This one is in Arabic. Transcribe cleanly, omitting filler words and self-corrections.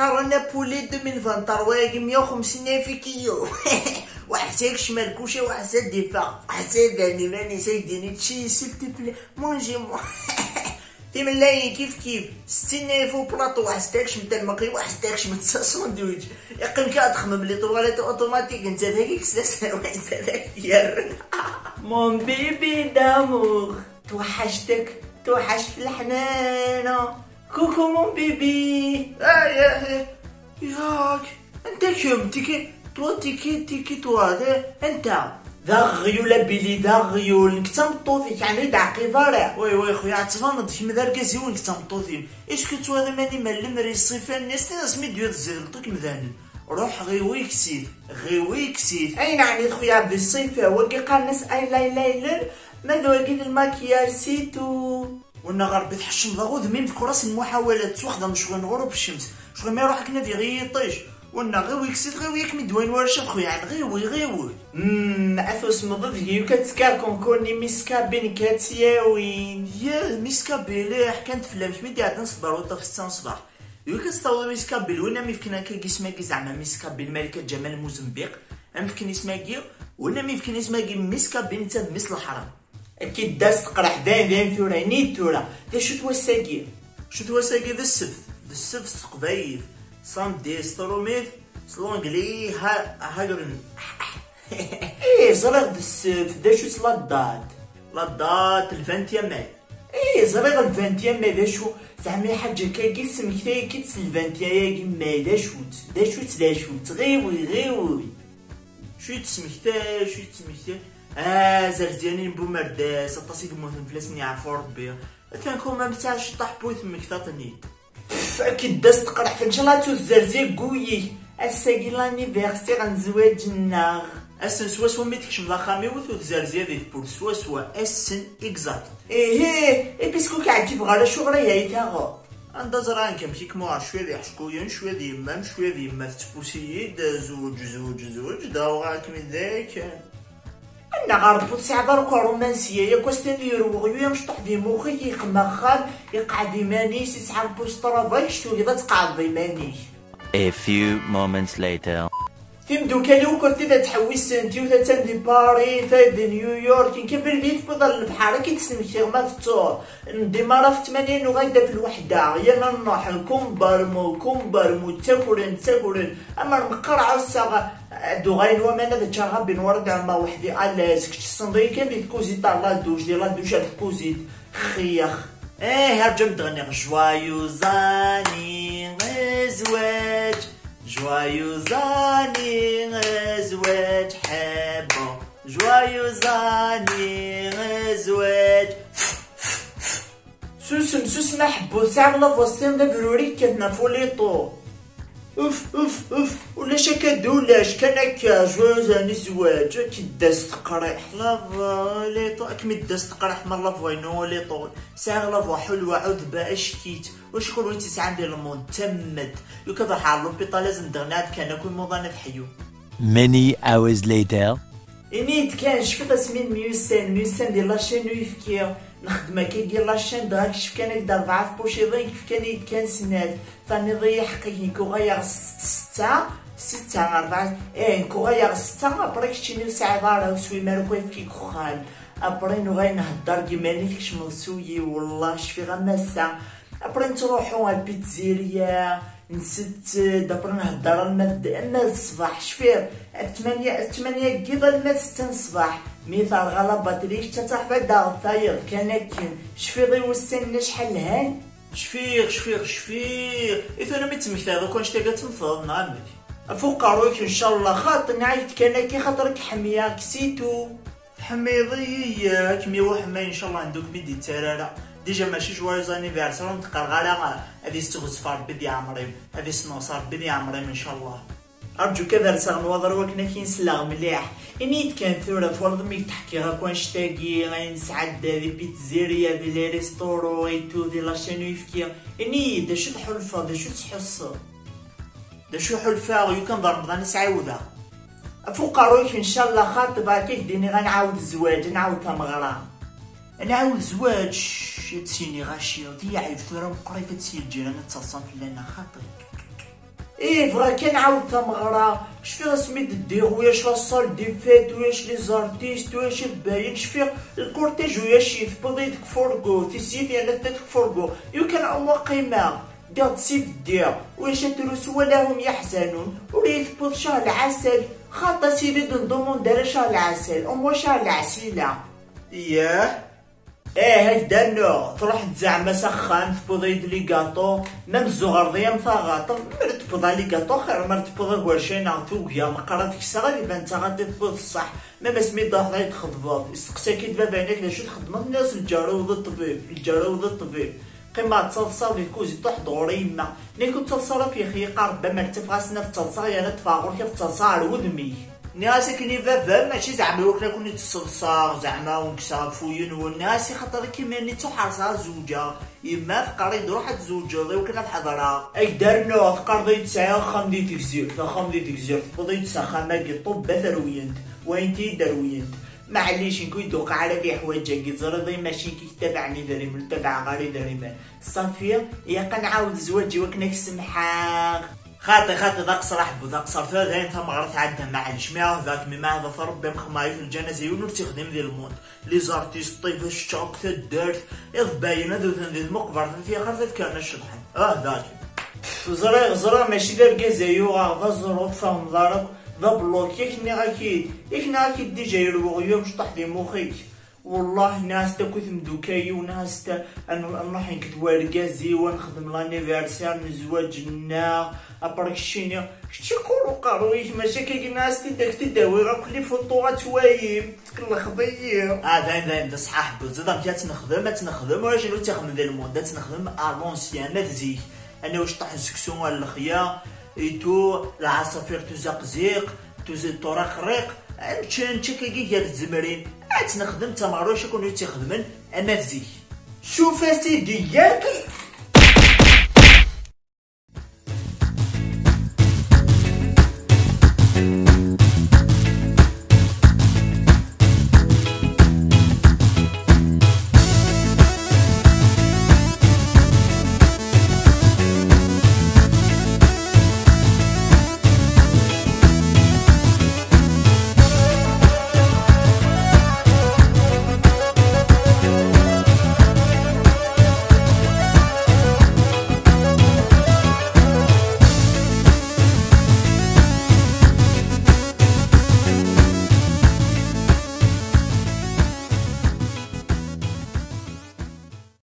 اخر نابولي 2023 150 في كيلو. وحساك شمال كوشي وحسا الدفاع حسا داني ماني سايديني تشي سيلتي بلي مونجي مو. تيملاي كيف 60 فو بلاطو وحسداكش متاع المقري وحسداكش متاع ساندويتش يقين كتخمم لي طواليت اوتوماتيك انت هذاك سلاسل واحد هذاك يرن. مون بيبي دامور توحشت الحنانه كوكو مون بيبي. ياك انت كم تيكي انت ذا غيول بيلي ذا غيول نكتا مطوطيك يعني دعقي ضارع. وي خويا عتفنض كيما دار كازيون نكتا مطوطي اسكو تو هذا ماني ملم ري الصيفان الناس سمي ديال الزلطك مذاني روح غيوي كسيف اين يعني خويا عبد الصيف هو كيقال الناس اي لايلر ماذا وكيد الماكياج سيتو وانا غربي تحشم ضغوذ ميم في كراس المحاولات تواخذ شغل نغرب الشمس شغل ما يروح كنا في غير يطيش وانا غيوي كسيت غيويك من دوين ورشة خويا يعني غيوي اثوس مضض هيو كتسكاكم كوني ميسكابين كاتياوين يا ميسكابي ليح كانت في اللامش ميدي عاد نصبر وطا في السان صباح يو كتستوض ميسكابي وانا ميفكنا كي سماكي زعما ميسكابي الملكة جمال موزمبيق ميفكن اسماكي وانا ميفكن اسماكي ميسكابي نتا مس الحرام اكيد داس تقرح دايم ثورا نيت ثورا تا شو توساكي ذا السفت قبايل صامدي ستروميف سلونجلي هاجرن. ايه زرق السف دا شو لادات الفانتيا ماي. ايه زرق الفانتيا ماي دا شو زعما حاجه كي سمكتي كيتس الفانتيا يا ماي دا شو غيوي شو تسمكتي زرزيانين بومرداس اطاسيك موثن فلاسني عفو ربي كنكون ما متاعش طاح بوثمك تاطنيت اكيد داس تقرح في ان شاء الله توزرزي قوي الساقي لانيفيرسيتي غنزواج النار اسن سوا ميتكش مضاخامي وتوزرزي هذيك بور سوا اسن اكزاكت. ايه بيسكو كيعجب غير شغل هي تاغو عندها زران كمشي كموع شويه ديال حشكوين شويه ديال يمام شويه ديال يما تبوسيد زوج داو غاك من ذاك انا غربوط ساعه درك رومانسيه يا كوستاني يروغيو يمشطح في مخي يقمخال يقعد يمانيش يسعى البوسترا بايشتو اذا تقعد يمانيش. A few moments later. فيم دوكا لو كنت اذا تحوس سنتيو تاتندي باري تايدي نيويورك كيبان لي في بدل البحر كي تسمكي ما تطور ديما راه في 80 وغادا في الوحده يا نروح كومبرمو تاكلن اما المقرعه الصاغه دو غاين ومانا ذا تشاغا بين ورد عما وحدي على سكت الصندوق كان ديال كوزيت تاع لا دوش هاد كوزيت خيخ هرجم تغني جوايو زاني زواج جوايو زاني زواج حبو جوايو زاني زواج سوس نحبو ساعة لافوستين دا بروري كتنا فوليطو اوف ولا كدولاش كان هكا جوايو زاني زواج كي داز تقريح لافا ليطو كمي داز تقريح من لافا ينو ليطو ساعة لافا حلوة عذبة اشكيت وشكون وانت ساعة ديال الموند تمت يو كذا حال لوبيطال لازم دغنات كان كل موضوع حيو. Many hours later. انيت كان شفت سمين ميوسان ديال لاشين ويفكي نخدمها كي ديال لاشين دراك شف كان دار 4 في بوشي ضيق كان سناد ثاني ضيع حقيقي كو غير 6 4 كو غير 6 بريك شي ساعه دار وسوي ماركو يفكي كخال ابري نو غير نهضر كيما نيكش موسوي والله شفي غمسه ابري نروحو البيتزيريا نسيت دابا نهضر الماء الصباح شفير 8 كيضا الماء 6 الصباح مثال غلا باتريش تتحفى داغ طاير كان شفير يوسن شحال هان شفير اذا انا متمكت هذا كون شتي كتنفض نعمك فوق رويك ان شاء الله خاطر نعيط كان كي خاطرك حميه كسيتو حميضيه كمي وحماي ان شاء الله عندك ميدي ترارا ديجا ماشي جوايز انيفيرسير نتقرغالا هادي ستغز ربي ديال عمري هادي سنوس ربي ديال عمري ان شاء الله ارجو كذا رسال نوضر وكنا كينسلاغ مليح انيت كان ثوره فرض ميك تحكي غاك نشتاقي غنسعد دي بيتزيريا دي لي ريستورو ايتو دي لاشين يفكي انيت دا شو تحلفه دا شو تحس دا شو حلفه يو كنضرب غنسعاودها فوق رويك ان شاء الله خاطبه كيف ديني غنعاود الزواج نعاود تمغرام نعاود زواج تسيني غاشي ضيع الثوره مقريفه تسير جيران تصاصن لنا خاطر ايه بغا كنعاود تمغرا شفيغ سميت الديغ وياش لاصال دي فيت وياش لي زارتيست وياش باين شفيغ الكورتيج وياش يثبض يدك فورغو تيسيت يعني تدك فورغو يو كان عوا قيمة ديال تسيف دير وياش تروس ولاهم يحزنون ولي يثبض شهر العسل خاطا سيدي دندومون دار شهر العسل أمو شهر العسيلة ياه هكدا نوع تروح تزعما سخان تبوض يد لي كاطو مام الزغر ضيام ثاغاطو مر تبوض لي كاطو خير مر تبوض كواشين عطوكيا مقرات كيسا غادي بان انت غادي تبوض الصح مام سميت ضاغ غادي تخدمو يسقسا كي دابا بانك لاش تخدمو الناس الجاروض الطبيب الجاروض الطبيب قيمة تصلصل الكوزي تحضر يما نيكو تصلصل في خيقار بما ارتفاسنا في تصلصل يانا تفاغر كيف تصلصل ودمي ناس كني فافا ماشي زعما وكنا كوني تصلصا زعما ونكسا فوين والناس خاطر كيما ني تحرصا زوجة يما فقري روح تزوجا وكنا بحضرها اي دارنا فقر تسعى خمدي تكزير خمدي تكزير تبغي تسخا ماكي طب ثروينت وانتي دروينت معليش نكون يدوق على دي حوايج كيزرضي ماشي كيتابعني دريم نتابع غير دريم صافي يا كنعاود زواجي وكنا كسمحا خاطي ذاك صراح بو ذاك صار ثلاثة انت مغرت عندها معليش ما ذاك مما هذا فربي مخماي في الجنازة يقولوا تخدم ديال الموت لي زارتيست طيف الشوك تدارت باينه ذو ذي المقبر فيها غير كان الشطحن ذاك زرا ماشي دار كازايو غا زروط فهم دارك ذا بلوك يكني اكيد ديجا يروغ يوم شطح دي مخيك والله ناس تا كنت مدوكاي وناس تا نروح نكتب ورقازي ونخدم لانيفرسير نزواجنا ابرك شيني شتي يقولوا قارويش ماشي كي ناس تداك تداوي غا كل فوطو توايم تكل خضيه داين صحاح بزاف مشات تنخدم واش لو تخدم ديال المود تنخدم الونسيان نتزيك انا واش طاح السكسون ولا الخيا ايتو العصافير تزقزيق ترقرق نتا كي ديال الزمرين تنخدم تماروش كون تيخدمن انا تزيك شوف اسيدي ياك